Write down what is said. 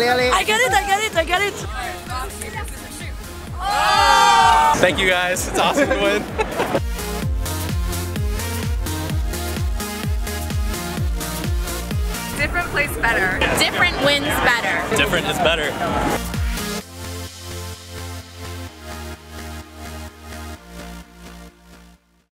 I get it. Thank you guys. It's awesome to win. Different plays better. Different wins better. Different is better.